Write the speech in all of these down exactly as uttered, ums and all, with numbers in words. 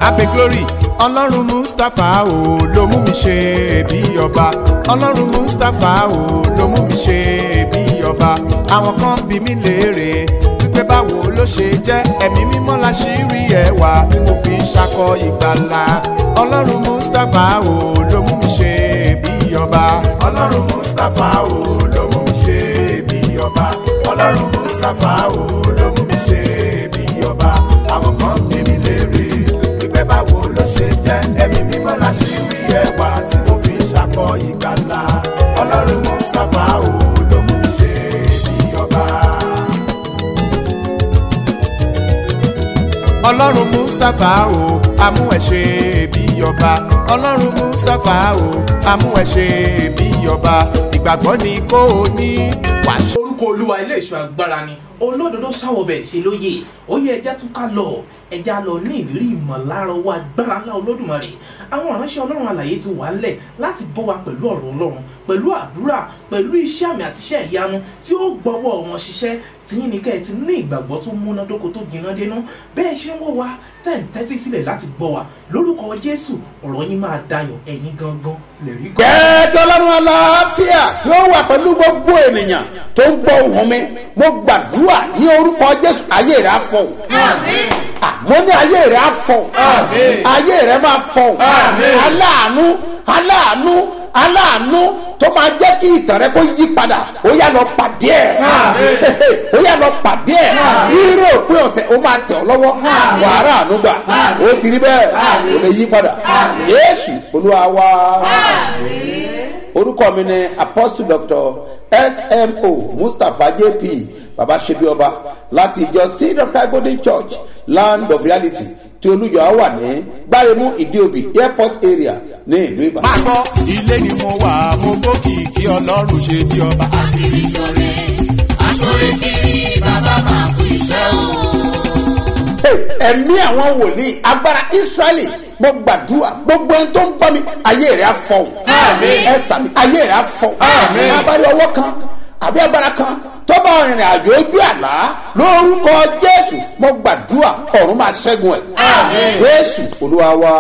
abe glory ọlọ́run mustapha o ló mú mi ṣe bí ọba ọlọ́run mustapha o ló mú mi ṣe bí ọba àwọn kan bí mi léèrè wípé báwo ló ṣe jẹ́ ẹ̀mí mímọ́ láṣírí ẹwà tí mo fi ń ṣakọ ìgbàlà ọlọ́run mustapha o ló mú mi ṣe bí ọba ọlọ́run mustapha o ló mú mi ṣe bí ọba ọlọ́run mustapha o ló mú mi ṣe bí ọba àwọn kan bí mi léèrè wípé báwo ló ṣe jẹ́ ẹ̀mí mímọ́ láṣírí ẹwà tí mo fi ń ṣakọ ìgbàlà ọlọ́run mustapha o ló mú mi ṣe bí ọba. ọlọ́run mustapha o amú ẹ ṣe bí ọba ọlọ́run mustapha o amú ẹ ṣe bí ọba ìgbàgbọ́ ni kò ní wàásù. orúkọ olúwa ilé ìṣọ́ agbára ni olódodo sáwọbẹ̀ ṣe lóye ó yẹ ẹja tún ká lọ ẹja lọ ní ìrírí ìmọ̀lára owó agbára ńlá olódùmarè àwọn ìránṣẹ́ ọlọ́run alààyè ti wà ńlẹ̀ láti bọ́ wa pẹ̀lú ọ̀rọ̀ ọlọ́run pẹ̀lú àdúrà pẹ̀lú iṣẹ́ àmì àti iṣẹ́ ìyanu tí ó gbọ́wọ́ wọn ṣiṣẹ́ tìyín ní kẹ́ ẹ ti ní ìgbàgbọ́ tó múnádóko tó gbiná dénú bẹ́ẹ̀ ṣe ń wò wá tẹ̀ ń tẹ́tí sílẹ̀ láti gbọ́ wa lórúkọ jésù ọ̀rọ̀ yín máa dayọ̀ ẹ̀yin gangan lè rí gan. kẹ́ẹ̀tọ́ lọ́rùn aláfíà yóò wà pẹ̀lú gbogbo ènìyàn tó ń gbọ́ ohùn mi mo gbàdúrà ní orúkọ jésù ayé rẹ̀ á fọ́ Àmín. mo ní ayé rẹ̀ á fọ́ ayé rẹ̀ máa fọ́ aláàánú aláàánú aláàánú tó máa jẹ́ kí ìtàn rẹ kó yí padà ó yá lọ pàdé ẹ̀ ó yá lọ pàdé ẹ̀ ire òpin ọ̀sẹ̀ ó máa tẹ̀ ọ́ lọ́wọ́ wàhálà ànúgbà ó ti rí bẹ́ẹ̀ ó lè yí padà Jésù Olúwa wa. orúkọ mi ni apostle doctor S M O Mustapha J P baba sebioba láti ìjọ seed of God golden church land of reality tí olùjọ wà ní gbáremú ìdíòbí airport area ní ìlú Ìbàdàn. máa gbọ́ ilé ni mo wà mo gbókì kí ọlọ́run ṣe bí ọba. Akiri ṣore, aṣore kiri, bàbá máa kú iṣẹ́ o. Hey, ẹ̀mí àwọn wòlíì agbára Ísírẹ́lì mo gbàdúrà gbogbo ẹni tó ń gbọ́ mi ayé rẹ̀ á fọ́ ẹ sàmì ayé rẹ̀ á fọ́ abárí ọwọ́ kan àbí agbára kan tó bá rìnrìn àjò ojú àlá lórúkọ Jésù mo gbàdúrà ọ̀run máa ṣẹ́gun ẹ̀ Jésù Olúwa wa.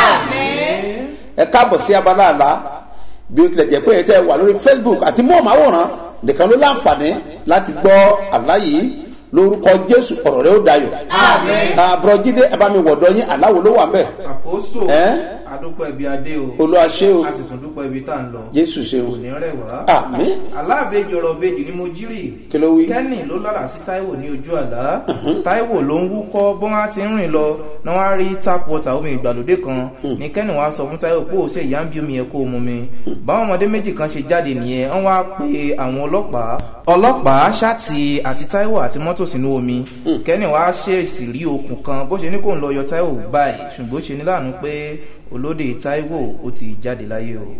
ẹ káàbọ̀ sí abala àlá bí ó tilẹ̀ jẹ́ pé ẹ tẹ́ wà lórí Facebook àti mọ́ọ̀máwòrán nìkan ló láǹfààní láti gbọ́ àlá yìí lórúkọ Jésù ọ̀rọ̀ rẹ̀ ó dayọ̀. àbúrọ̀jídé ẹ bá mi wọ̀dọ̀ yín aláwo ló wà ń bẹ̀. àpòsò àdúpọ̀ ibi adé o. Olúwa ṣé o. a sì tún dúpọ̀ ibi tá à ń lọ. Jésù ṣé o. kò ní rẹ̀ wá. àmín. aláàbẹ̀jọ ọ̀rọ̀ bèjì ni mo jírí. kí ló wí. kẹ́nì ló lára sí Táíwò ní ojú àlá. Táíwò ló ń wúkọ́ bó wá ti ń rìn lọ náà wá rí tap water omi ìgbàlódé kan ní kẹ́nì wá sọ fún Táíwò pé ó ṣe ìyá ń bí omi yẹn kó o mu mi. báwọn ọmọdé méjì kan ṣe jáde nìyẹn wọ́n wá pe àwọn ọlọ́pàá ọlọ́pàá ṣáàtì àti Táíwò àti mọ́tò sínú omi kẹ́nì wá ṣèèṣì rí okùn kan bó ṣe ní kò ń lọ yọ Táíwò báyìí ṣùgbọ́n ṣe ní láàánú pé olóde Táíwò ó ti jáde láyé o.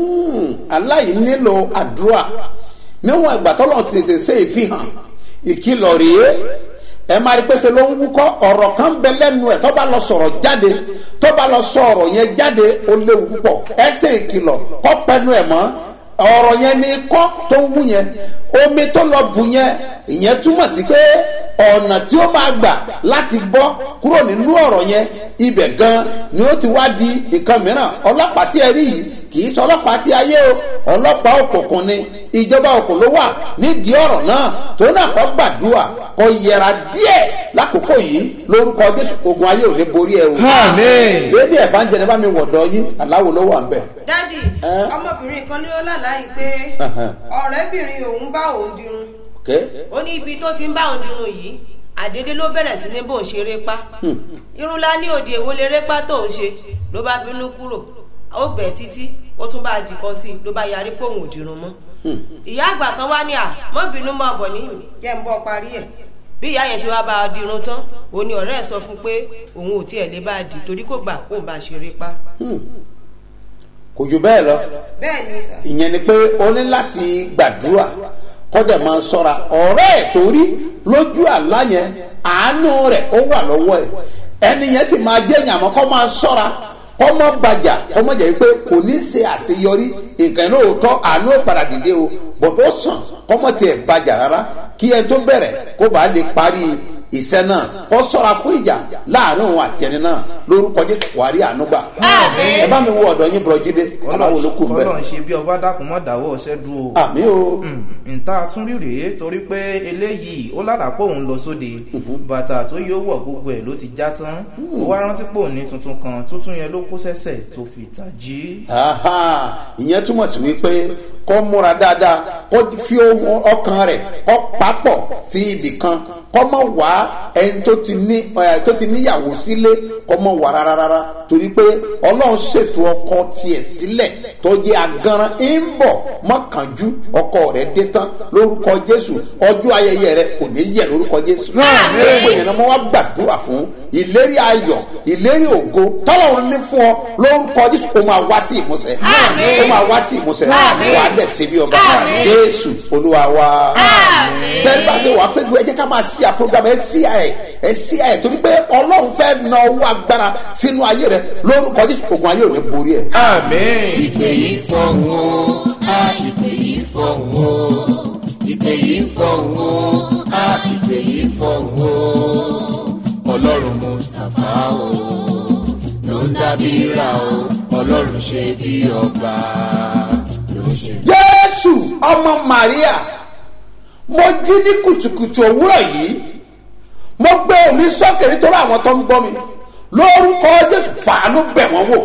aláì nílò àdúrà níwọ̀n ìgbà tọ́lọ̀ ti tètè ṣe ìfihàn ìkìlọ̀ rèé ẹ máa rí pèsè ló ń wúkọ́ ọ̀rọ̀ kan bẹ lẹ́nu ẹ̀ tó bá lọ sọ̀rọ̀ jáde tó bá lọ sọ ọ̀rọ̀ yẹn jáde ó léwu púpọ̀ ẹ ṣe ìkìlọ̀ kọ́ pẹnu ẹ̀ mọ́ ọ̀rọ̀ yẹn ni kọ́ tó ń wú yẹn omi tó lọ bù yẹn ìyẹn túmọ̀ sí pé ọ̀nà tí ó máa gbà láti bọ́ kúrò nínú ọ̀rọ̀ yẹn ibẹ̀ gan ni ó ti wá di nǹkan mìíràn ọlọ́pàá tí ẹ rí yìí kì í sọ ọlọ́pàá tí ayé o ọlọ́pàá òkùnkùn ni ìjọba òkùn ló wà nídìí ọ̀rọ̀ náà tó náà kọ́ gbàdúrà kọ́ yẹra díẹ̀ lákòókò yìí lórúkọ Jésù ogun ayé ò ní borí ẹ o. àmín. lédi ẹ̀ bá ń jẹun ẹ bá mi wọ̀dọ̀ yín aláwo ló wà ń bẹ̀. dádì ọmọbìnrin kan ní ó lálàá yìí pé ọ̀rẹ́bìnrin òun bá òun dirun ó ní ibi tó ti ń bá òun dirun yìí àdédé ló bẹ̀rẹ̀ sí ní bò ń ṣeré pa irun lá ní òde èwo lè répá tó ń ṣe ló bá bínú kúrò ó gbẹ títí ó tún bá dìkan sí ló bá yarí pé òun ò dirun mọ́ ìyá àgbà kan wá ní à mọ́ bínú mọ́ ọ̀bọ̀ ní jẹ́ ń bọ́ parí ẹ̀ bí ìyá yẹn ṣe wá bá a dirun tán òun ni ọ̀rẹ́ ẹ̀ sọ fún pé òun ò tiẹ̀ lè bá a dì torí kò gbà kó bá a ṣeré pa. kò jù bẹ́ẹ̀ lọ bẹ́ẹ̀ ni sà. ìyẹn ni pé ó ní láti gbàdúrà kọ́dẹ̀ máa ń sọ́ra ọ̀rẹ́ ẹ̀ torí lójú àlá yẹn àánú rẹ̀ ó wà lọ́wọ́ ẹ̀ ẹni yẹn sì máa jẹ́ èèyàn àmọ́ kọ́ máa sọ́ra kọ́ mọ́ bàjà kọ́ mọ́ jẹ́ pé kò ní ṣe àṣeyọrí nǹkan lóòótọ́ àánú padà dìde o bọ̀dọ̀ sàn kọ́ mọ́ tiẹ̀ bàjà rárá kí ẹni tó bẹ̀rẹ̀ kó bàa lè parí iṣẹ́ náà kó ṣọ́ra fún ìjà láàrin òun àti ẹni náà lórúkọ Jésù wàrí ànúgbà. ẹ bá mi wo ọ̀dọ̀ yín bùrọ̀jídé aláwo ló kù bẹ́ẹ̀. Ọlọ́run ṣe bí ọba dákun mọ́ dáwọ́ ọ̀ṣẹ́ dúró. àmì o. nta tún rí rèé torí pé eléyìí ó lálàpọ̀ òun lọ sóde bàtà tó yóò wọ̀ gbogbo ẹ̀ ló ti já tán ó wá rántí pò ní tuntun kan tuntun yẹn ló kó sẹ́sẹ̀ tó fi tàjí. ìyẹn túmọ̀ sí wípé kó múra dáadáa kó fi ohun ọkàn rẹ̀ kó papọ̀ sí ibì kan kó mọ̀ wá ẹni tó ti ní tó ti níyàwó sílé kó mọ̀ wá rárá torí pé Ọlọ́run ṣètò ọkọ tiẹ̀ sílẹ̀ tó jẹ́ aganran ń bọ̀ mọ́kànjú ọkọ rẹ̀ dé tán lórúkọ Jésù ọjọ́ ayẹyẹ rẹ̀ kò ní yẹ̀ lórúkọ Jésù. gbogbo èèyàn náà wọ́n wá gbàdúrà fún ìlérí ayọ̀ ìlérí ògo tọ́lọ́run ní fún ọ lórúkọ Jésù ó máa wá sí ìmúṣẹ ó máa wá sí ìmúṣẹ wà á dẹ̀ ṣe bí ọba Jésù Olúwa wa. sẹ́ni bá ṣe wà á fẹ́ gbé ẹ jẹ́ ká máa ṣí à program ẹ ṣí à ẹ ẹ ṣí à ẹ torí pé Ọlọ́run fẹ́ na owó agbára sínú ayé rẹ lórúkọ Jésù ogun ayé ò ní borí ẹ. ìpè yìí fọ̀hún o ìpè yìí fọ̀hún o ìpè yìí fọ̀hún o ìpè yìí fọ̀hún o Ọlọ́run Mustapha o ló ń dábìrà o Ọlọ́run ṣe bí ọba ló ṣe. Jésù ọmọ Màríà mo jí ní kùtùkùtù òwúrọ̀ yìí mo gbé omi sókè nítorí àwọn tó ń gbọ́ mi lórúkọ Jésù fàánú bẹ̀ wọ́n wò.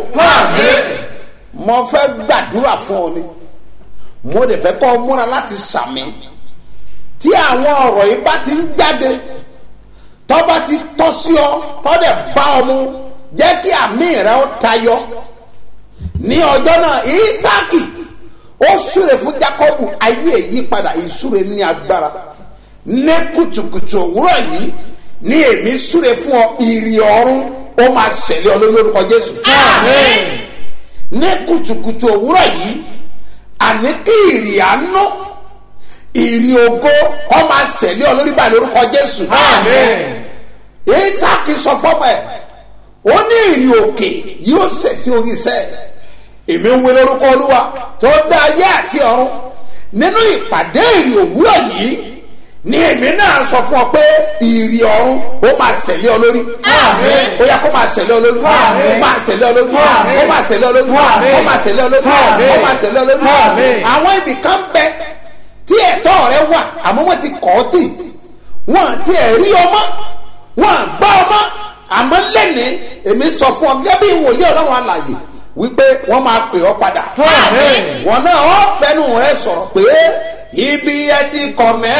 mo fẹ́ gbàdúrà fún ọ ni mo lè fẹ́ kọ́ múra láti sàmì tí àwọn ọ̀rọ̀ yìí bá ti ń jáde tó bá ti tọ́ sí ọ tó dẹ̀ bá ọ mu jẹ́ kí àmì rẹ ó tayọ. ní ọjọ́ náà Ísáàkì ó súre fún Jákọ́bù ayé èyí padà ìsúre ní agbára ní kùtùkùtù òwúrọ̀ yìí ní èmi súre fún ọ ìrì ọ̀run ó máa ṣẹlẹ̀ ọ lórúkọ Jésù. Àmín. ní kùtùkùtù òwúrọ̀ yìí àní kí ìrì àánú ìrì ògo ó máa ṣẹlẹ̀ ọ lórí báyìí lórúkọ Jésù. Àmín. Ísáàkì sọ fọ́mọ ẹ̀ ó ní ìrì òkè yóò ṣẹ̀ sí orí iṣẹ́ èmi ń wé lórúkọ Olúwa tó dá ayé àti ọ̀run nínú ìpàdé ìrì òwúrọ̀ yìí ní èmi náà sọ fún ọ pé ìrì ọ̀run ó máa ṣẹlẹ̀ ọ lórí. Àmín. ó yá kó máa ṣẹlẹ̀ ọ lórí. Àmín. ó máa ṣẹlẹ̀ ọ lórí. Àmín. ó máa ṣẹlẹ̀ ọ lórí. Àmín. ó máa ṣẹlẹ̀ ọ lórí. Àmín. ó máa ṣẹlẹ̀ ọ lórí. Àmín. àwọn ibì kan bẹ tí ẹ̀tọ́ rẹ wà àmọ́ wọ́n ti kọ́ tì wọ́n ti rí ọmọ wọ́n gbọ́ ọmọ àmọ́ lẹ́nìí èmi sọ fún ọ gẹ́gẹ́ bí ìwòlé Ọlọ́run alààyè wípé wọ́n máa pè ọ́ padà. Àmín. wọn náà ó fẹ́nu rẹ sọ̀rọ̀ pé ibi ẹ ti kọ̀ mẹ́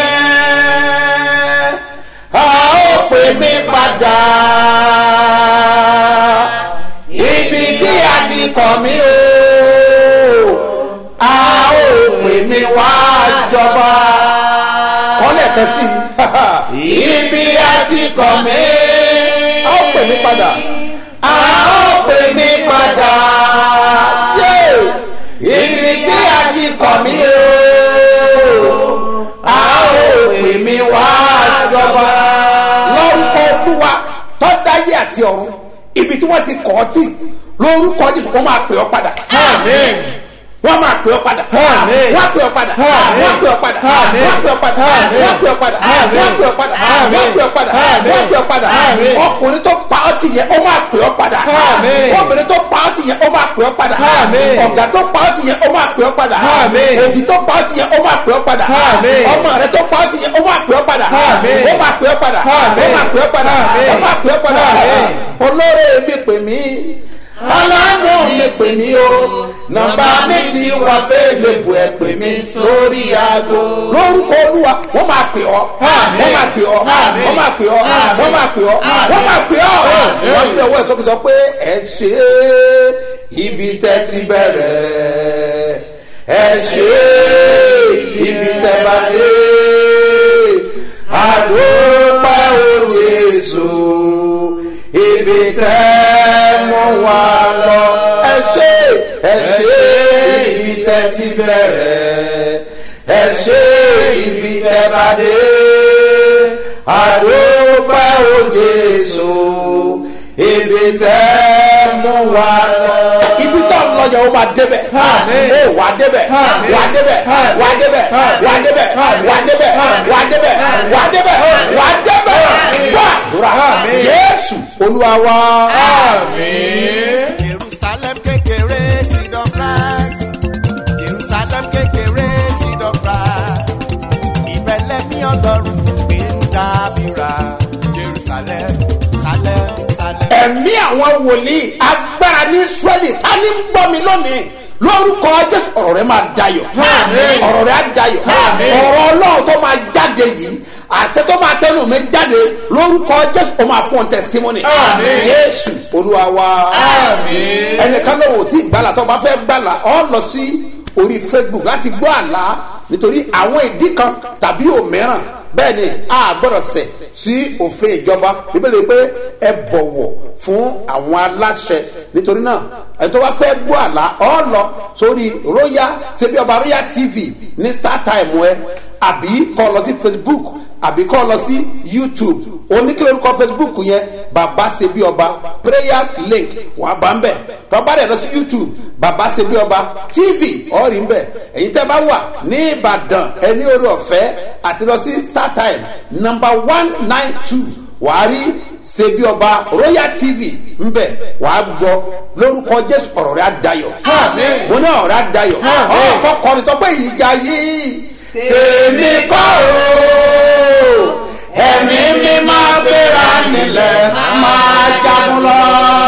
a ó pè mí padà ibi tí a ti kọ̀ mí o a ó pè mí wá jọba kọ́lẹ̀ kẹ́sì ibi a ti kọ̀ mí a ó pè mí padà a ó pè mí padà ibi tí a ti kọ̀ mí o a ó pè mí wá jọba lórúkọ Olúwa tó dáyé àti ọ̀run ibi tí wọ́n ti kọ̀ ọ́ tì lórúkọ Jésù wọ́n máa pè ọ́ padà. Àmín. wọ́n máa pè ọ́ padà. Àmín. wọ́n pè ọ́ padà. Àmín. wọ́n pè ọ́ padà. Àmín. wọ́n pè ọ́ padà. Àmín. wọ́n pè ọ́ padà. Àmín. wọ́n pè ọ́ padà. Àmín. wọ́n pè ọ́ padà. Àmín. wọ́n pè ọ́ padà. Àmín. ọkùnrin tó pa ọ́ tì yẹn ó máa pè ọ́ padà. Àmín. obìnrin tó pa ọ́ tì yẹn ó máa pè ọ́ padà. Àmín. ọ̀gá tó pa ọ́ tì yẹn ó máa pè ọ́ padà. Àmín. òbí tó pa ọ́ tì yẹn ó máa pè ọ́ padà. Àmín. ọmọ rẹ tó pa ọ́ tì yẹn ó máa pè ọ́ padà. Àmín. ó máa pè ọ́ padà. Àmín. ó máa pè ọ́ padà. Àmín. ó máa pè ọ́ padà. Àmín. olóore mi pè mí aláàánú mi pè mí o nọ́mbà mi ti wà fẹ́ lè bu ẹ pè mí sórí aago lórúkọ Olúwa wọ́n máa pè ọ́ wọ́n máa pè ọ́ wọ́n máa pè ọ́ wọ́n máa pè ọ́ wọ́n máa pè ọ́ wọ́n fi ọwọ́ ìsọkúsọ pé ẹ ṣe ibi tẹ́ ti bẹ̀rẹ̀ ẹ ṣe ibi tẹ́ bá dé àdópa o Jésù ibi tẹ́ mú wa lọ ẹ ṣe ẹ ṣe ibi tẹ́ ti bẹ̀rẹ̀ ẹ ṣe ibi tẹ́ bá dé àdópa o Jésù ibi tẹ́ mú wa lọ. ibi tó ń lọ yẹn o máa débẹ̀ o wà débẹ̀ wà débẹ̀ wà débẹ̀ wà débẹ̀ wà débẹ̀ wà débẹ̀ wà débẹ̀ wà débẹ̀ wà àdúrà Jésù Olúwa wa. Jerusalem kékeré seed of Christ. Jerusalem kékeré seed of Christ. Ìbẹ̀lẹ̀ ní Ọlọ́run gbé ń dábìrà. Jerusalem, Salem, Salem. Ẹ̀mí àwọn wòlíì agbára ní Ísírẹ́lì ta ni ń gbọ́ mi lónìí lórúkọ Jésù ọ̀rọ̀ rẹ máa dayọ̀ ọ̀rọ̀ rẹ á dayọ̀ ọ̀rọ̀ Ọlọ́run tó máa jáde yìí àṣẹ tó máa tẹnu mi jáde lórúkọ Jésù ó máa fún ọ testimony Jésù Olúwa wa. Ẹnìkan ló wò tí gbàlà tó bá fẹ́ gbàlà ọ lọ sí orí Facebook láti gbọ́ àlá nítorí àwọn ìdí kan tàbí òmíràn bẹ́ẹ̀ ni a gbọ́dọ̀ ṣẹ̀ sí òfin ìjọba Bíbélì pé ẹ bọ̀wọ̀ fún àwọn aláṣẹ nítorí náà ẹ tó bá fẹ́ gbọ́ àlá ọ lọ sórí royal ṣebí ọba royal T V ní start time ẹ àbí kọ́ lọ sí Facebook àbí kọ́ lọ sí YouTube oníkìlórúkọ Facebook yẹn bàbá ṣebí ọba prayer link wà bá ń bẹ̀ tọ́ba rẹ̀ lọ sí YouTube bàbá ṣebí ọba T V ọ̀rì ń bẹ̀ èyí tẹ́ bá wà ní Ìbàdàn ẹni orí ọ̀fẹ́ àti lọ sí start time number one nine two wàá rí ṣebí ọba royal T V ń bẹ̀ wàá gbọ́ lórúkọ Jésù ọ̀rọ̀ rẹ̀ á dayọ̀ mo ní ọ̀rọ̀ rẹ̀ á dayọ̀ ọ̀kọ́ kọrin tó pé ìjà yìí tèmi kọ́ o ẹ̀mí mi máa gbéra nílẹ̀ máa jagun lọ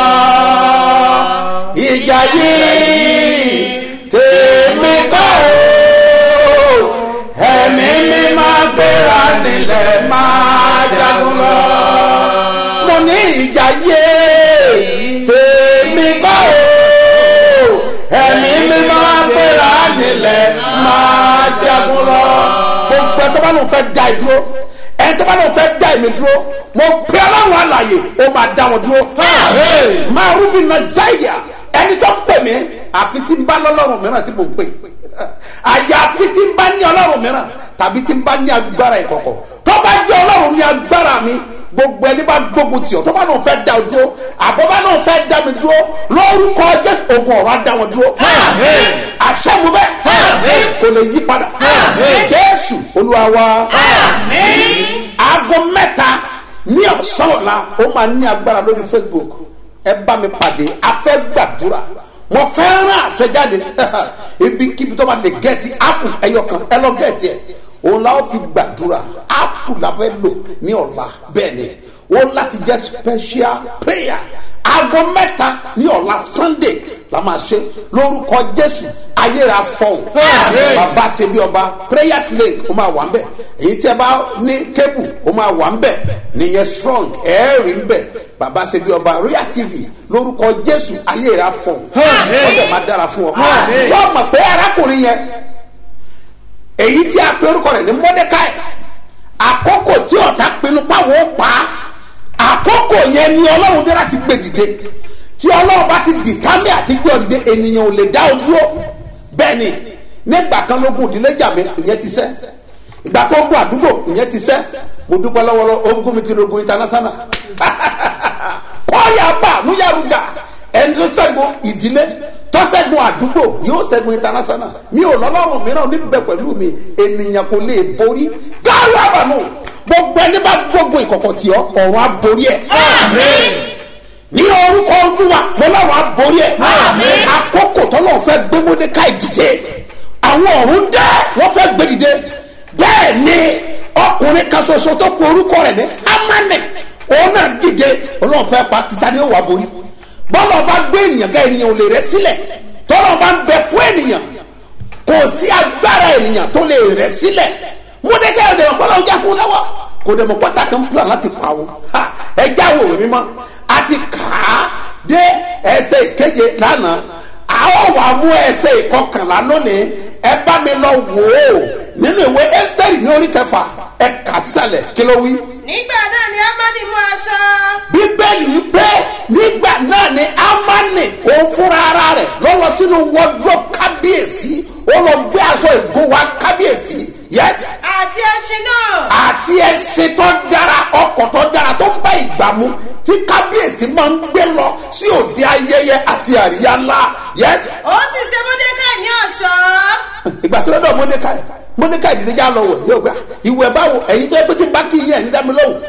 ìjà yìí tèmi kọ́ o ẹ̀mí mi máa gbéra nílẹ̀ máa jagun lọ mo ní ìjà yìí tèmi kọ́ o ẹ̀mí mi máa gbéra nílẹ̀ máa jagun lọ. Gbogbo ẹ̀ tó bá lóun fẹ́ da ìdúró ẹ̀ tó bá lóun fẹ́ da ìmì dúró mo pe Ọlọ́run àlàyé ó máa dá wọn dúró. máa rúbi Nàìjíríà ẹni tó pè mí àfi tí ń bá lọ́lọ́run mìíràn tí mo ń pè àyàfi tí ń bá ní Ọlọ́run mìíràn tàbí tí ń bá ní agbára ìkọ̀kọ̀ tó bá jẹ́ Ọlọ́run ní agbára mi gbogbo ẹni bá gbógun tì ọ́ tó bá náà fẹ́ dá ọ dúró àbọ̀ bá náà fẹ́ dá mi dúró lórúkọ Jésù ogun ọ̀rọ̀ á dá wọn dúró àṣẹ mu bẹ́ẹ̀ kò lè yí padà Jésù Olúwa wa. aago mẹ́ta ní ọ̀sán ọ̀la ó máa ní agbára lórí Facebook ẹ bá mi pàdé a fẹ́ gbàdúrà mo fẹ́ rán àṣẹjáde ibikíbi tó bá lè gẹ̀ẹ́tì apple ẹyọ kan ẹ lọ gẹ̀ẹ́tì ẹ òun la ó fi gbàdúrà apple la fẹ́ lò ní ọ̀la bẹ́ẹ̀ ni òun láti jẹ́ special prayer aago mẹ́ta ní ọ̀la Sunday la máa ṣe lórúkọ Jésù ayéra fọ́ọ̀n bàbá ṣe bí ọba prayer link ó máa wà ń bẹ̀ èyí tí ẹ bá ní cable ó máa wà ń bẹ̀ nìyẹn strong ẹ̀ẹ́rì ń bẹ̀ bàbá ṣe bí ọba royal T V lórúkọ Jésù ayéra fọ́ọ̀n ó dẹ̀ máa dára fún ọ fọ́ọ̀n mọ̀ pé arákùnrin yẹn èyí tí a pe orúkọ rẹ̀ ní Mọ́dékáì àkókò tí ọ̀tá pinnu páwọn ó pa á àkókò yẹn ni Ọlọ́run dé láti gbé dìde tí Ọlọ́run bá ti dìtámì àti gbé ọ dìde ènìyàn ò lè dá ọ dúró bẹ́ẹ̀ ni nígbà kan lógún ìdílé jàmí ìyẹn ti sẹ́ ìgbà kan ogun àdúgbò ìyẹn ti sẹ́ mo dúpẹ́ lọ́wọ́lọ́ ogun mi ti rogun international kọ́ọ̀yà bá múyàrúgà ẹni tó ṣẹ́gun ìdílé tó ṣẹ́gun àdúgbò yóò ṣẹ́gun international mi ò lọ́lọ́run mìíràn níbẹ̀ pẹ̀lú mi ènìyàn kò lè borí gáàrú àbànú gbogbo ẹni bá gbogbo ìkọ̀kọ̀ tí ọ ọ̀run á borí ẹ̀. ní orúkọ Olúwa lọ́lọ́run á borí ẹ̀. àkókò tọ́lọ́run fẹ́ gbé Mọ́dékáì dìde àwọn ọ̀run dẹ́ wọ́n fẹ́ gbé dìde bẹ́ẹ̀ ni ọkùnrin kan ṣoṣo tó pe orúkọ rẹ̀ ní Hámánì òun náà dìde Ọlọ́run fẹ́ pa títa ní òwà borí bọ́lọ̀ bá gbé ènìyàn ká ènìyàn ò lè rẹ́ sílẹ̀ tọ́lọ̀ bá ń bẹ fún ènìyàn kò sí agbára ènìyàn tó lè rẹ́ sílẹ̀ Mọ́dékáì ọ̀dẹ̀ ọ̀pọ̀lọ̀ ọjà fún lọ́wọ́ kò dẹ̀ mọ̀ pátá kan plan láti pa wọn ẹja wo òwe mímọ́ àti kà á dé ẹsẹ̀ ìkeje lánàá àwọn wà mú ẹsẹ̀ ìkọkànlá lónìí ẹ bá mi lọ wò ó nínú ìwé Ẹ́sítérì ní orí kẹfà ẹ kà sísàlẹ̀ kí ló wí. nígbà náà ni Hámánì mú aṣọ. bíbélì wípé nígbà náà ni Hámánì òun fúnra ara rẹ̀ lọ lọ sínú wardrobe kábíyèsí ó lọ gbé aṣọ ìgò wa kábíyèsí yes. àti ẹṣin náà. àti ẹṣin tó dára ọkọ̀ tó dára tó ń bá ìgbà mu tí kábíyèsí máa ń gbé lọ sí òde ayẹyẹ àti àríyá ńlá yes. ó sì ṣe Mọ́dékáì ní ọ̀ṣọ́. ìgbà tó lọ́dọ̀ Mọ́dékáì Mọ́dékáì ìdílé já lọ wẹ̀ yóò gbà ìwẹ̀ báwo ẹ̀yin tó yẹ pé tí bá kí yẹn ní dámi lóhùn tẹ́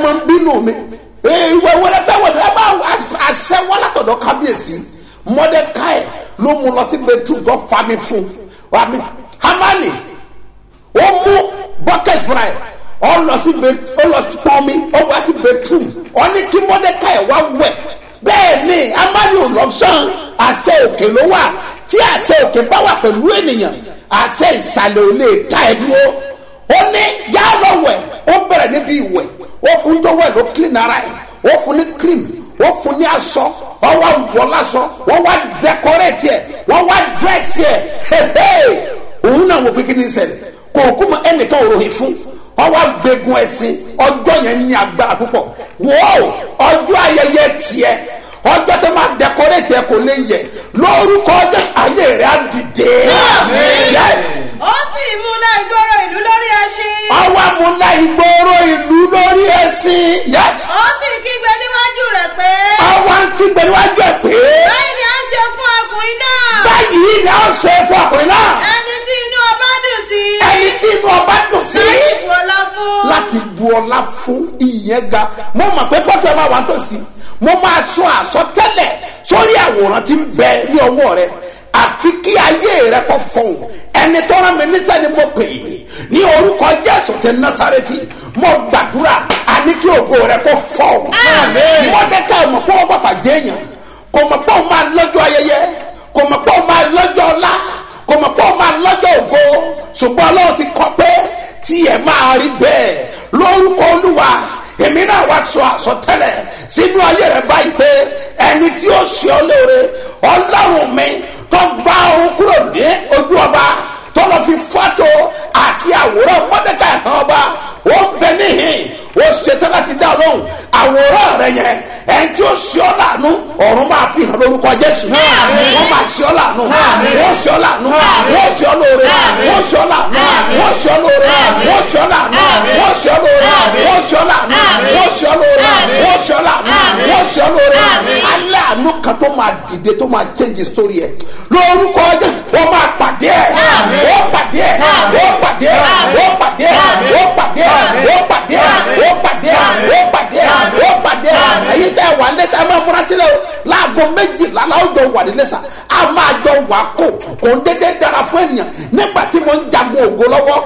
máa ń bínú mi ìwé wọlé fẹ́ wọlé ẹ máa àṣẹ wọn látọ̀dọ̀ kábíyèsí Mọ́dékáì ló mú lọ sí bedroom tó fa mi fún wa mi Hámánì ó mú bucket fry ó lọ sí ó lọ pọn mi ó wá sí bedroom ó ní kí Mọ́dékáì wá wẹ̀ bẹ́ẹ̀ ni Hámánì ò lọ sàn àṣẹ òkè ló wà tí àṣẹ òkè bá wà pẹ̀lú ènìyàn àṣẹ ìsàlẹ̀ ò lè dá ẹ dúró ó ní já lọ wẹ̀ ó bẹ̀rẹ̀ níbi ìwẹ̀ ó fún tó wẹ̀ ló clean ara ẹ̀ ó fún ní cream ó fún ní aṣọ wọ́n wá wọ̀ lásọ wọ́n wá decorate ẹ̀ wọ́n wá dress ẹ̀ òun náà wò pé kí ni ṣẹlẹ̀ kò kú mọ ẹnìkan òròyìn fún wọ́n wá gbẹ̀gùn ẹ̀sìn ọjọ́ yẹn ní agbára púpọ̀ wò ó ọjọ́ ayẹyẹ tiẹ̀ ọjọ́ tó máa decorate ẹ̀ kò lè yẹ lórúkọ ọjọ́ ayé rẹ̀ á dìde. ó sì múlá ìgboro ìlú lórí ẹṣin. ọwọ́ múlá ìgboro ìlú lórí ẹṣin. ó sì kígbe níwájú rẹ̀ pé. ọwọ́ ń kígbe níwájú ẹ̀ pé. báyìí ni a ṣe fún ọkùnrin náà. báyìí ni a ṣe fún ọkùnrin náà. ẹni tí inú ọba dùn sí. ẹni tí inú ọba dùn sí. láti bu ọlá fún. láti bu ọlá fún ìyẹn ga mo mọ̀ pé fọ́tò ẹ máa wà tó sí mo máa sọ àsọtẹ́lẹ̀ sórí àwòrán tí ń bẹ ní ọwọ́ rẹ àfi kí ayé rẹ kó fọhùn ẹni tó rán mi níṣẹ́ ni mo pè é ní orúkọ Jésù ti Násárẹ́tì mo gbàdúrà àní kí ògo rẹ kó fọhùn. Mọ́dékáì mọ̀ pé wọ́n bàbà jẹ́ èèyàn kò mọ̀ pé òun máa lọ́jọ́ ayẹyẹ kò mọ̀ pé òun máa lọ́jọ́ ọlá kò mọ̀ pé òun máa lọ́jọ́ ògo ṣùgbọ́n Ọlọ́run ti kọ pé tí ẹ máa rí bẹ́ẹ̀ lórúkọ Olúwa èmi náà wá sọ àsọtẹ́lẹ̀ sínú ayé rẹ báyìí pé ẹni tí ó ṣe ọ lóore Ọlọ́run mi tó gbá òun kúrò ní ojú ọba tó lọ fi fọ́tò àti àwòrán Mọ́dékáì hàn ọba ó ń bẹ níhìn ó ṣetán láti dá lóhùn àwòrán rẹ yẹn ẹni tí ó ṣe ọ láàánú ọ̀run máa fi hàn lórúkọ Jésù wọ́n máa ṣe ọ láàánú wọ́n ṣe ọ láàánú wọ́n ṣe ọ lóore wọ́n ṣe ọ láàánú wọ́n ṣe ọ lóore wọ́n ṣe ọ láàánú wọ́n ṣe ọ lóore wọ́n ṣe ọ láàánú wọ́n ṣe ọ lóore wọ́n ṣe ọ láàánú wọ́n ṣe ọ lóore aláàánú kan tó máa dìde tó máa change story ẹ̀ lórúkọ Jésù wọ́n máa pàdé ẹ̀ wọ́n pàdé ẹ̀ wọ́n pàdé ẹ̀ wọ́n pàdé ẹ̀ wọ́n pàdé ẹ̀ wọ́n pàdé ẹ̀ wọ́n pàdé ẹ̀ wọ́n pàdé ẹ̀ wọ́n pàdé ẹ̀ ẹ̀yin tẹ́ wà lẹ́sà ẹ máa múra sílẹ̀ o láago méjìlá láwùjọ wà ní lẹ́sà a máa jọ wà kó kò ń dédé dára fún ènìyàn nígbà tí mo ń jagun ògo lọ́wọ́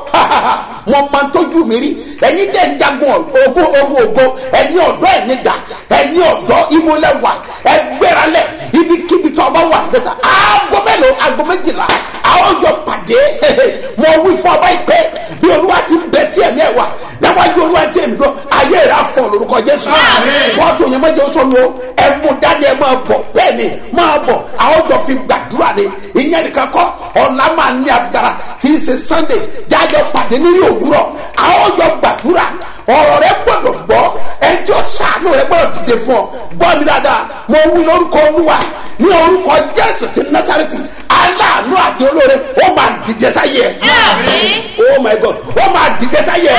mo máa ń tójú mi rí ẹ̀yin tẹ́ ń jagun ògo ògo ògo ẹ̀yin ọ̀dọ́ ẹ̀yin dà ẹ̀yin ọ̀dọ́ ìmúlẹ̀wà ẹgbẹ́ralẹ̀ ibikíbi tó ọba wà lẹ́sà aago mélòó aago méjìlá àwọn jọ pàdé mo wí fún ọba ìpè bí Olúwa ti bẹ tí ẹ̀mí ẹ̀ wà níwájú Olúwa tí èmi dún ayé rẹ̀ afọ lórúkọ Jésù fọ́tò yẹn mẹ́jọ sọ̀rọ̀ ẹ̀mú dání ẹ̀ máa bọ̀ bẹ́ẹ̀ ni máa bọ̀ àwọn jọ fi gbàdúrà ni ìyẹn nìkan kọ́ ọ̀la máa ní agbára tí í ṣe Sunday jájọ pàdé ní òwúrọ̀ àwọn jọ gbàdúrà ọ̀rọ̀ rẹ gbọ́dọ̀ gbọ́ ẹjọ́ sàánú rẹ gbọ́dọ̀ dìde fún ọ gbọ́ mi dáadáa mo wí lórúkọ Olúwa ní orúkọ Jésù ti Násárẹ́tì aláàánú àti olóore ó máa dìde sáyé ẹ oh my God ó máa dìde sáyé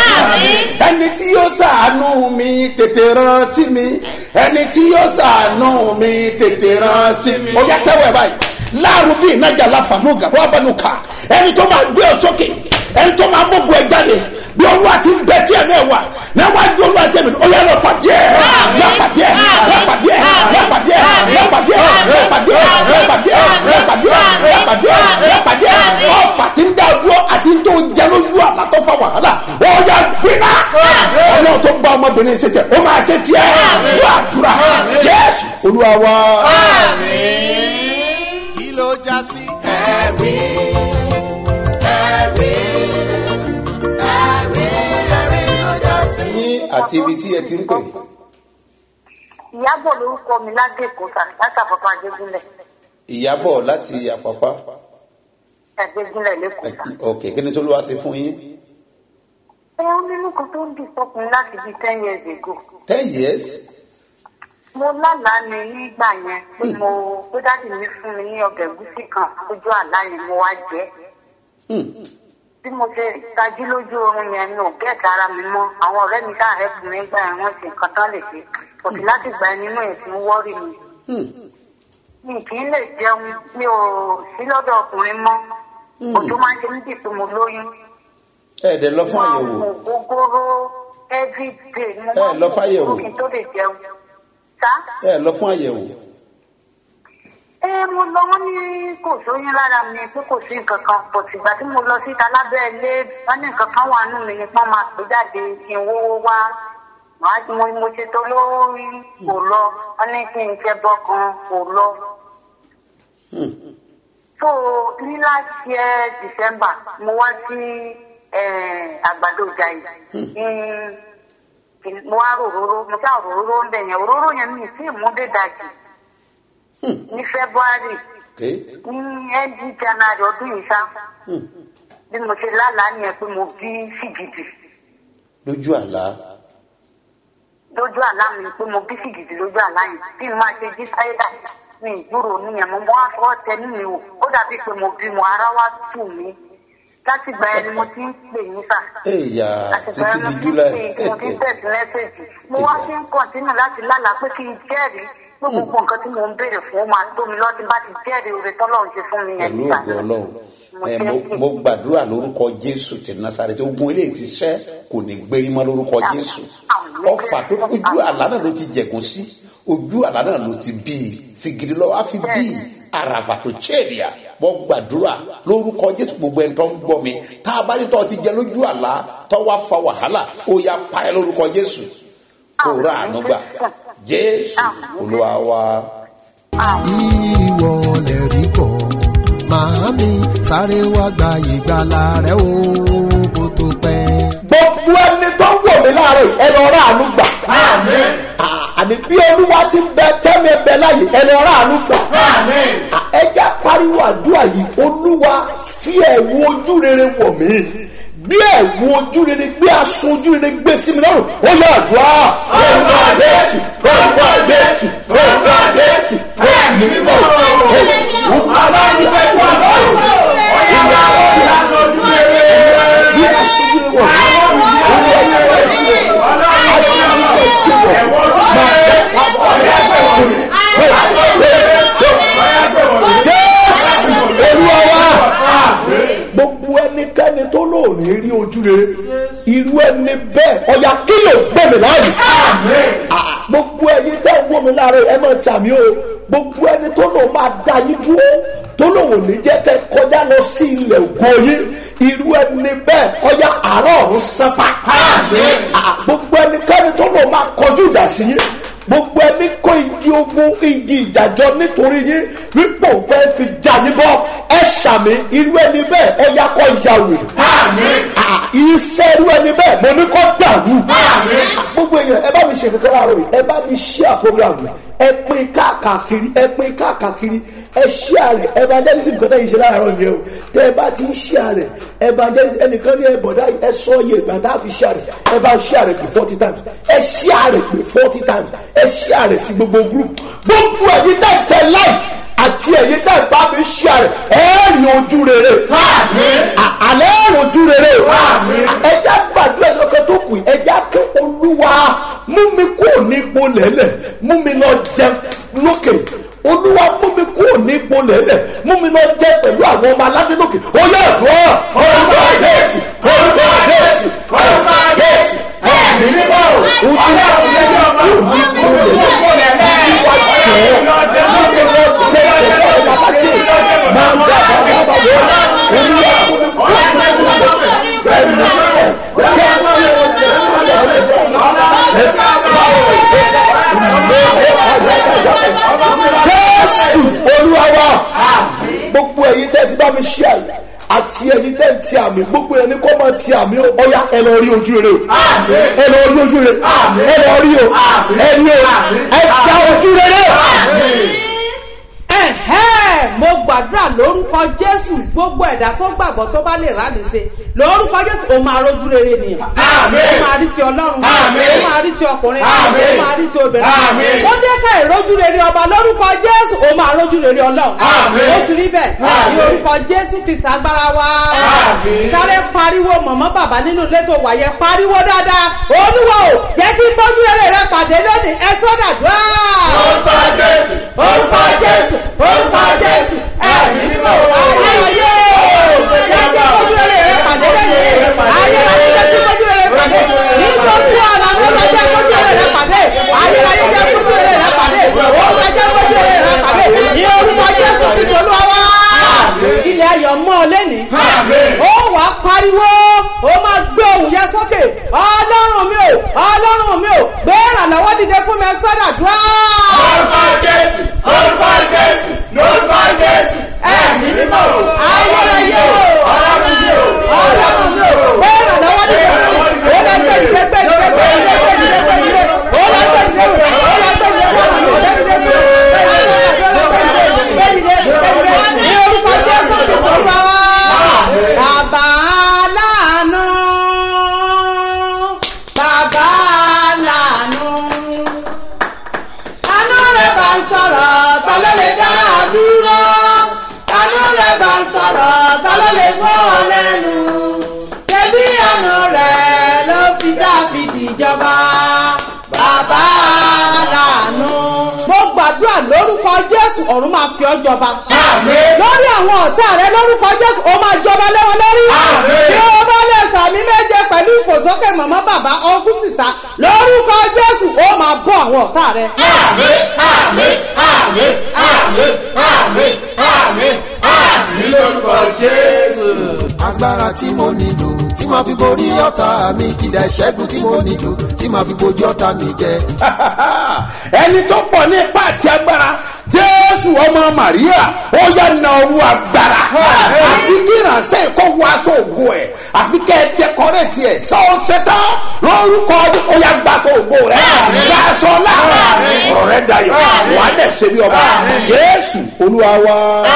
ẹ ẹni tí yóò sàánú mi tètè rán sí mi ẹni tí yóò sàánú mi tètè rán sí mi ó yá tẹ́wọ̀ ẹ̀ báyìí láàrú bíi ìnájà láfàánú gàdúrà bẹnu ká ẹni tó máa gbé ọ sókè ẹni tó máa mọ́gbọ́ ẹ jáde bí Olúwa ti ń bẹ tí ẹ̀mí ẹ̀ wà níwájú Olúwa tẹ̀mí ó yẹ lọ pàdé ẹ̀ lọ pàdé ẹ̀ lọ pàdé ẹ̀ lọ pàdé ẹ̀ lọ pàdé ẹ̀ lọ pàdé ẹ̀ lọ pàdé ẹ̀ lọ pàdé ẹ̀ lọ pàdé ẹ̀ lọ pàdé ẹ̀ ọ̀fà tí ń dá dúró àti tó jẹ lójú àlá tó fa wàhálà ó yẹ gbiná Ọlọ́run tó gba ọmọbìnrin ṣe jẹ ó máa ṣe tiẹ̀ wà dúrà Jésù Olúwa wa. Kí ló já sí ẹ̀rí ẹ̀rí ẹ̀rí ẹ̀rí ló já sí. ní àti ibi tí ẹ ti ń pè. Ìyábọ̀ lórúkọ mi ládèkó láti àpapọ̀ Àjẹgúnlẹ̀. Ìyábọ̀ láti Àpápá. Àjẹgúnlẹ̀ lẹ́kọ̀ọ́. ok kí ni tó ló wá ṣe fún yín. ẹ ó nínú kan tó ń dì sọkùnrin láti bíi ten years ago. ten years. mo lálàá ní nígbà yẹn pé mo pé dáàdì mi fún mi ní ọbẹ̀ ẹ̀gúsí kan lójú àlá yẹn mo wá jẹ. bí mo ṣe tají lójú oorun yẹn mi ò gẹ́ẹ̀tì ara mi mọ́ àwọn ọ̀rẹ́ mi dáa ẹ̀kú mi gbà yẹn wọ́n ṣe nǹkan tán lè ṣe òkè láti gbà yẹn nínú èsì ń wọ́rì mi. mi kì í lè jẹun mi ò sí lọ́dọ̀ ọkùnrin mọ́ òjò máa ń ṣe níbi tí mo lóyún. ẹ dẹ̀ lọ fún àyẹ̀wò. mo gbogbooro everyday mo Ẹ lọ fáyẹ̀wò. kí n tó lè jẹun. Sá. ẹ lọ fún àyẹ̀wò. ẹ mo lọ wọn ní kò sóyún lára mi pé kò sí nǹkan kan pọ̀ tìgbà tí mo lọ síta lábẹ́ ilé wọn ní nǹkan kan wà nù mí ni wọ́n máa pè jáde kí n wówó wá màá mo mo ṣe tó lórí kò lọ wọn ní kí n jẹ bọ́ kan kò lọ. so ní last year December mo wá sí àgbàdo ìjà yìí mo wá ròróró mo ṣá ròróró ń bẹ̀ yẹn òróró yẹn mi sí ìmúdé dajì ní February ní end January ọdún yìí sá bí mo ṣe lálàá nìyẹn pé mo bí sìgìdì. lójú àlá. lójú àlá mi pé mo bí sìgìdì lójú àlá yẹn bí mo máa ṣe jí sáyé dà mi ìgbúrò níyẹn mo mọ àfọwọ́ tẹ nínú ìwò ó dàbí pé mo bí mo ara wá tù mí láti gbà ẹni mo ti ń pè yín sà. èèyà títí di July. mo ti tẹ̀sí mẹ́sẹ̀jì mo wá sí ń kọ̀ntínú láti lálàá pé kí n jẹ́rìí pé gbogbo nǹkan tí mo ń béèrè fún ó máa tó mi lọ́tí bá ti jẹ́rìí oore tọ́lọ́run ṣe fún mi yẹn. pẹ̀lú ògo Ọlọ́run ẹ mo gbàdúrà lórúkọ Jésù ti Násárẹ́tì ogun eléyìí ti ṣẹ́ kò ní gbérí mọ́ lórúkọ Jésù ọfà tó ojú àlá náà ló ti jẹ̀gún sí ojú àlá náà ló ti bí i sìgìdì lọ́wọ́ á fi bí i àràbà tó chẹ́ẹ̀rìà mo gbàdúrà lórúkọ Jésù gbogbo ẹni tó ń gbọ́ mi tá a bá ní tó ti jẹ lójú àlá tó wá fa wàhálà ó yá parẹ́ lórúkọ Jésù kó rà àánú gbà Jésù Olúwa wa. ìwọ lè rí bọ̀ màámi sáré wá gba ìgbàlà rẹ o kó tó pẹ́. gbogbo ẹni tó ń wò mí láàárọ̀ yìí ẹnu ọ̀rọ̀ àánú gbà. àní bí Olúwa ti bẹ tẹ́mi bẹ láàyè ẹnu ọ̀rọ̀ àánú gbà. ẹ jẹ́ pariwo àdúrà yìí Olúwa fi ẹ̀wù ojú rere wọ̀ mí bí ẹ̀wù ojú rere gbé aṣọ ojú rere gbé sí mi lọ́rùn ó yẹ àdúrà. orúkọ Jésù orúkọ Jésù orúkọ Jésù ẹ̀mí mímọ́ aláàbí aṣọ àlọ́run ìyá bí aṣọ ojú rere bí aṣọ ojú rere wọ̀ Jésù Olúwa wa gbogbo ẹnikẹ́ni tó lóòní rí ojú rere irú ẹni bẹ́ẹ̀ ọ̀yà kí ló gbé mi láàyè. gbogbo ẹni tẹ́ ń wò mí láàárọ̀ ẹ máa tà mí o gbogbo ẹni tó lóun máa dá yín dúró tó lóun ò ní jẹ́ kẹ́ kọjá lọ sí ilẹ̀ ògo yín irú ẹni bẹ́ẹ̀ ọ̀yà àárọ̀ ọ̀run sẹ́fà. gbogbo ẹnikẹ́ni tó lóun máa kọjú ìjà sí yín gbogbo ẹni kó igi ogun igi ìjàjọ nítorí yín wípé òun fẹ́ fi jà yín bọ́ ẹ ṣàmì irú ẹni bẹ́ẹ̀ ọ yá kọ́ ìyàwó iṣẹ́ irú ẹni bẹ́ẹ̀ mo ní kọ́ dàrú gbogbo èèyàn ẹ bá mi ṣe kankan láàárọ̀ yìí ẹ bá mi share program ẹ pín káàkiri ẹ pín káàkiri ẹ share rẹ̀ evangelism kọ́tà yìí ṣe láàárọ̀ nìyẹn o tẹ́ ẹ bá ti ń share rẹ̀ evangelism ẹnìkan ní ẹ bọ̀dá yìí ẹ sọ iye ìgbà tá a fi share rẹ̀ ẹ bá share rẹ̀ pé forty times ẹ share rẹ̀ pé forty times ẹ share rẹ̀ sí gbogbo group gbogbo ẹ̀yin tẹ̀ tẹ̀ like àti ẹ̀yin tẹ̀ bá mi share rẹ̀ ẹ rí ojú rere àlẹ́ ẹ rí ojú rere ẹ já gbàdúrà ẹ̀dọ́kẹ́ tó kù ẹ já ké Olúwa mú mi kúrò ní ipò lẹ́lẹ̀ mú mi lọ jẹ lókè Olúwa mú mi kúrò ní ipò lẹ́lẹ̀ mú mi lọ jẹ pẹ̀lú àwọn ọmọ aládé lókè ó yẹ àdúrà orúkọ Jésù orúkọ Jésù orúkọ Jésù ẹ̀mí mímọ́ Olúwa mú mi kúrò ní ipò lẹ́lẹ̀ Olúwa jẹ́ mú mi lọ jẹ pẹ̀lú àwọn ọmọ aládé máa ń dá bàbá bàbá Olúwa mú mi kúrò ní ipò lẹ́lẹ̀ ẹ̀mí mímọ́ jẹ́ mú mi lọ jẹ Jésù Olúwa wa gbogbo ẹ̀yin tẹ́ ti bá mi ṣí àyè àti ẹ̀yin tẹ́ ti àmì gbogbo ẹni kọ́ máa ti àmì ọ̀yà ẹ lọ rí ojú rere o ẹ lọ rí ojú rere ẹ lọ rí o ẹ rí o ẹ gba ojú rere. mo gbàdúrà lórúkọ Jésù gbogbo ẹ̀dá tó gbàgbọ́ tó bá lè ráàlì ṣe lórúkọ Jésù ó máa rójú rere nìyẹn ó máa rí ti Ọlọ́run ó máa rí ti ọkùnrin ó máa rí ti obìnrin ó dé ká ìrójú rere ọba lórúkọ Jésù ó máa rójú rere Ọlọ́run ó sì rí bẹ́ẹ̀ ní orúkọ Jésù Kristi agbára wa sáré pariwo mọ̀mọ́ bàbá nínú ilé tó wà yẹn pariwo dáadáa Olúwa o jẹ́ kí bójú rere rẹ pàdé lónìí ẹ tó dàdúrà. orúkọ Jésù orúkọ Jésù orúkọ Jésù ẹ̀mí mímọ́ ayérayé jẹ́ kí bójú rere rẹ pàdé lónìí ayérayé jẹ́ kí bójú rere pàdé nígbà ọlọ́run mi ò gbé ìrànlọ́wọ́ dìde fún mi sọ́dà dúró. lórúkọ jésù lórúkọ jésù lórúkọ jésù ẹ̀mí mímọ́ o. ayérayé o ọlọ́run mi o. ọlọ́run mi ò gbé ìrànlọ́wọ́ dìde fún mi. ó lọ gbé dìde gbé dìde gbé dìde gbé dìde gbé dìde ó lọ gbé dìde ó lọ gbé dìde fún mi ó lọ gbé dìde fún mi ó lọ gbé dìde gbé dìde gbé dìde ní orúkọ jésù kìí wá. bàbá láàánú bàbá láàánú àánú rẹ̀ bá ń sọ̀rọ̀ ta ló lè dá a dúró àánú rẹ̀ bá ń sọ̀rọ̀ ta ló lè gbọ́ ọ lẹ́nu ṣebí àánú rẹ̀ ló fi dáfídì jọba bàbá láàánú. mo gbàdúrà lórúkọ jésù ọ̀run máa fi ọ́ jọba. lórí àwọn ọ̀tá rẹ lórúkọ jésù ó máa jọba lé wọn lórí. bí o bá lè sàmì méje pẹ̀lú ìfòsókè màmá bàbá ọkùn sísá lórúkọ jésù ó máa bọ́ àwọn ọ̀tá rẹ. àmín àmín àmín àmín àmín àmín àmín lórúkọ jésù. agbára tí mo nílò tí màá fi borí ọ̀tá mi kìdá ìṣẹ́gun tí mo nílò tí màá fi bojú ọ̀tá mi jẹ. ẹni tó pọ̀ ní ipá àti agbára jésù ọmọ màríà ó yá na owó agbára àfi kí ìránṣẹ́ ìkó wọ aṣọ ògo ẹ̀ àfi kẹ́ ẹ dẹkọrẹ́tì ẹ̀ ṣé ó ṣe tán lórúkọ ọdún ó yá gba aṣọ ògo rẹ̀ gba aṣọ láàrá ọ̀rọ̀ rẹ̀ dayọ̀ wà á dẹ̀ ṣe bí ọba jésù olúwa wa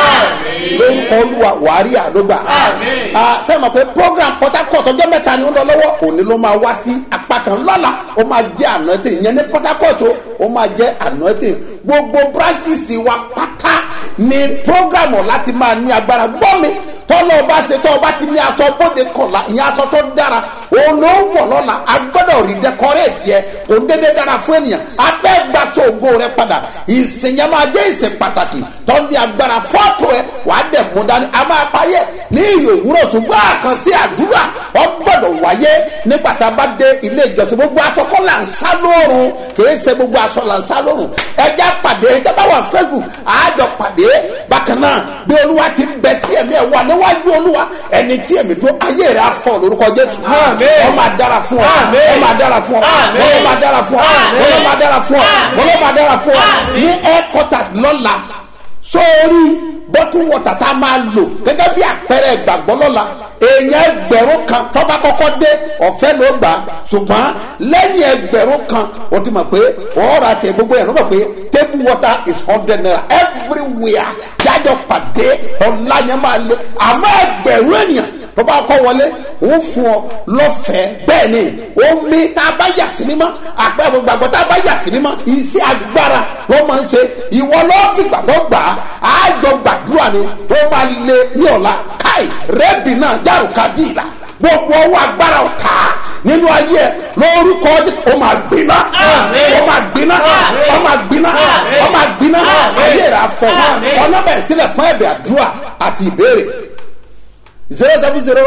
lórúkọ olúwa wàá rí àdógbà sẹ́yìn mọ̀ pé program port harcourt ọjọ́ mẹ́ta ni ó lọ lọ́wọ́ òní ló máa wá sí apá kan lọ́la ó máa jẹ́ anointing ìyẹn ní port harcourt ó máa jẹ́ anointing gbogbo branches wa pátá ni program láti máa ní agbára gbọ́ mi tọ́lọ́ ọba ṣe tọ́ ọba ti ní aṣọ bóde kọ̀la ìyẹn aṣọ tó dára òun ló ń wọ̀ lọ́la a gbọ́dọ̀ rí dẹkọrẹ́ẹ̀tì ẹ kò ń dédé dára fún ènìyàn a fẹ́ gbaṣọ ògo rẹ padà ìsìn yẹn máa jẹ́ ìsìn pàtàkì tó ní agbára fọ́tò ẹ wàá dẹ̀ mú dání a máa payẹ ní ìyè òwúrọ̀ ṣùgbọ́n àkànṣe àdúrà ọ gbọ́dọ̀ wáyé nígbà tá a bá dé ilé ìjọsìn gbogbo aṣọ kọ́ là ń sá lóorùn kì í ṣe gbogbo aṣọ là ń sá lóorùn ẹja pàdé ẹja bá wà Facebook àjọ pàdé bákan náà bí olúwa ti bẹ tí ẹ̀mí ẹ̀ wà níwájú olúwa ẹni tí ẹ̀mí tó ayé rẹ̀ á fọ lórúkọ jésù ọ máa dára fún ọ ọ máa dára fún ọ ọ máa dára fún ọ ọ máa dára fún ọ ọ máa dára fún ọ ní headquarters lọ́la sórí bọ́tù wọ̀tà tá a máa lò gẹ́gẹ́ bí àpẹẹrẹ ìgbàgbọ́ lọ́la èèyàn ẹgbẹ̀rún kan tọ́ba kọ́kọ́ dé ọ̀fẹ́ ló gbà ṣùgbọ́n lẹ́yìn ẹgbẹ̀rún kan o ti mọ̀ pé ọ̀rọ̀ àti gbogbo yẹn ló mọ̀ pé table water is hundred naira everywhere jájọ pàdé ọ̀la yẹn máa lé àmọ́ ẹgbẹ̀rún ènìyàn tọ́ba kọ́ wọlé òun fún ọ lọ́fẹ̀ẹ́ bẹ́ẹ̀ ni omi tá a bá yà sí mímọ́ àgbẹ̀wò gbàgbọ́ tá a bá yà sí mímọ́ iṣẹ́ agbára ló máa ń ṣe ìwọ lọ́ọ́ fi gbàgbọ́ gbà á àjọ gbàdúrà ni ó máa lé ní ọ̀la káì rẹ́bì náà járùkà dìlà gbogbo ọwọ́ agbára ọ̀tá nínú ayé ẹ lórúkọ ó máa gbiná ó máa gbiná ó máa gbiná ó máa gbiná ayé rẹ afọ ọ̀nà bẹ̀ sílẹ̀ fún ẹ̀bẹ̀ àdúrà àti ìbéèrè zero seven zero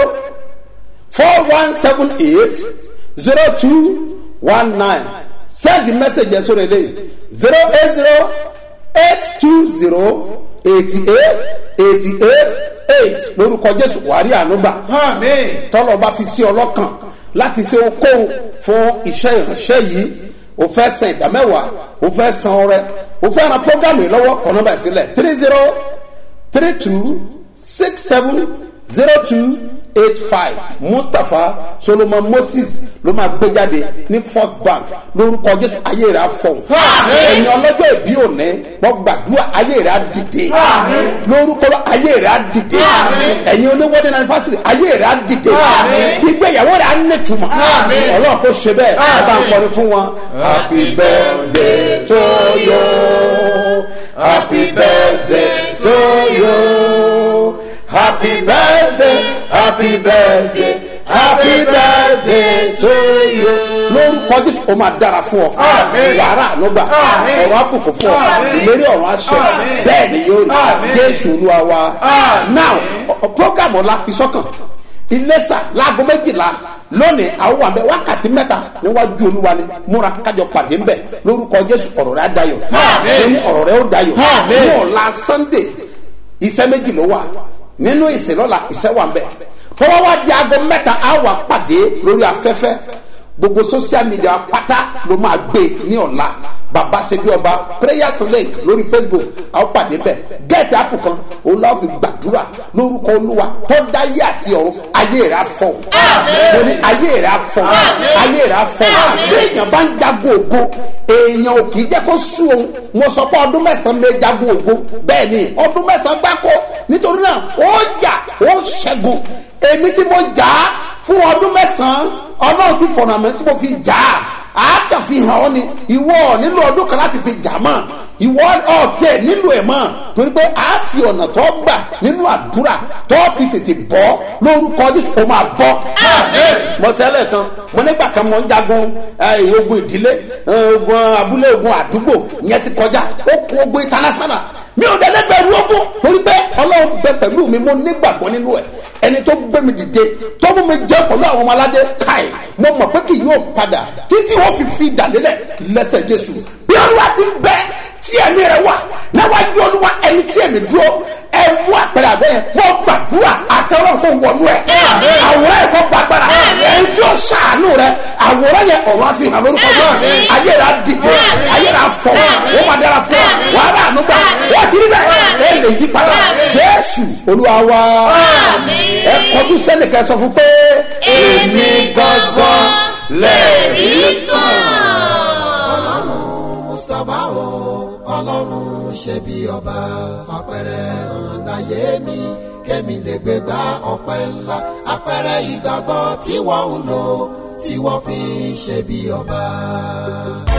four one seven eight zero two one nine send the message yẹn sórí eléyìí zero eight zero eight two zero eighty eight eighty eight eight lórúkọ jésù wàrí ànúgbà tọ́lọ̀ bá fi sí ọlọ́kàn láti ṣe okòwò fún iṣẹ́ ìránṣẹ́ yìí o fẹ́ san ìdámẹ́wàá o fẹ́ san ọrẹ o fẹ́ ran program yìí lọ́wọ́ kọ́ nọ́mbà sílẹ̀ three zero three two six seven zero two eight five mustapha solomon moses ló máa gbé jáde ní fourth bank lórúkọ jésù ayé rẹ̀ á fọ̀hún ẹ̀yin ọlọ́jọ́ ìbí òní wọ́n gbàdúrà ayé rẹ̀ á dìde lórúkọ ayé rẹ̀ á dìde ẹ̀yin oníwọ́dé anniversary ayé rẹ̀ á dìde ìgbéyàwó rẹ̀ á nẹ̀tùmọ̀ ọlọ́run kò ṣe bẹ́ẹ̀ ẹ bá ń kọrin fún wọn. happy birthday to you happy birthday to you happy birthday happy birthday happy birthday to you. lórúkọ jésù ó máa dára fún ọ wàrà ànúgbà ọ̀rọ̀ àkùkù fún ọ ìlérí ọ̀rọ̀ àṣẹ bẹ́ẹ̀ ni yóò rí jésù olúwa wa. now program ọ̀la fi sọ́kàn Iléṣà láago méjìlá lónìí àwọn àbẹ wákàtí mẹ́ta níwájú olúwa ni múra kájọ pàdé ńbẹ lórúkọ jésù ọ̀rọ̀ rẹ̀ á dayọ̀ lóní ọ̀rọ̀ rẹ̀ ó dayọ̀ ní ọ̀la sunday iṣẹ́ méjì ló wà nínú ìsìn lọ́la iṣẹ́ wà ńbẹ tọ́wọ́ wá di aago mẹ́ta á wà pàdé lórí afẹ́fẹ́ gbogbo social media pátá ló máa gbé ní ọ̀la bàbá ṣe bí ọba prayer to lake lórí facebook àwọn pàdé bẹ́ẹ̀ gẹ́ẹ̀tì àpò kan òun láwọn fi gbàdúrà lórúkọ olúwa tó dá ayé àti ọ̀run ayé rẹ̀ afọ́ mo ní ayé rẹ̀ afọ́ ayé rẹ̀ afọ́ bí èèyàn bá ń jagun ògo èèyàn ò kì í jẹ́ kó sú òun mo sọ pé ọdún mẹ́sàn-án lè jagun ògo bẹ́ẹ̀ ni ọdún mẹ́sàn-án gbáko nítorí náà ó jà ó ṣẹ́gun èmi tí mo jà á fún ọdún mẹ́sàn-án ọlọ́run ti fọ̀nà mi tí mo fi jà á àákà fi hàn ọ́ ni ìwọ nílò ọdún kan láti fi jà mọ́ ìwọ ọ̀tẹ̀ nílò ẹ̀ mọ́ torí pé a fi ọ̀nà tó gbà nínú àdúrà tó fi tètè bọ́ lórúkọ jésù ó máa bọ́. mo sẹ́lẹ̀ kan mo nígbà kan mo ń jagun ogun ìdílé ogun abúlé ogun àdúgbò ìyẹn ti kọjá ó kún ogun international mi ò dẹ́lẹ́ bẹ̀rù ogun torí pé ọlọ́run bẹ pẹ̀lú mi mo nígbàgbọ́ nínú ẹ̀ ẹni tó gbé mi dìde tó mú mi jẹ́ pẹ̀lú àwọn ọmọ aládé káì mo mọ̀ pé kì yóò padà títí wọ́n fi fi dàlélẹ̀ lẹ́sẹ̀ jésù bí olúwa ti ń bẹ tí ẹ̀mí rẹ̀ wà níwájú olúwa ẹni tí ẹ̀mí dúró ẹ mú àpẹẹrẹ àbẹ́ yẹn wọ́n gbàdúrà àṣẹ ọlọ́run tó wọnú ẹ̀ àwòrán ẹ̀ kọ́ gbàgbára ẹni tí ó ṣàánú rẹ̀ àwòrán yẹn ọ̀rọ̀ àfihàn lórúkọ náà ayé rẹ̀ á dìde ayé rẹ̀ á fọ́ wọ́n máa dára fún ọ wàá rà ànú gbà wọ́n ti rí bẹ́ẹ̀ ẹ lè yí padà jésù olúwa wa ẹ kọjú sẹ́nìkẹ́ sọ fún pé èmi gangan lè rí kan. ọlọ́run mustapha o ọlọ́run ṣe bí ọba fapẹ̀rẹ̀ hàn láyé mi kémi lè gbé gbá ọpẹ́ ńlá apẹ̀rẹ̀ ìgbàgbọ́ tí wọ́n ń lò tí wọ́n fi ṣe bí ọba.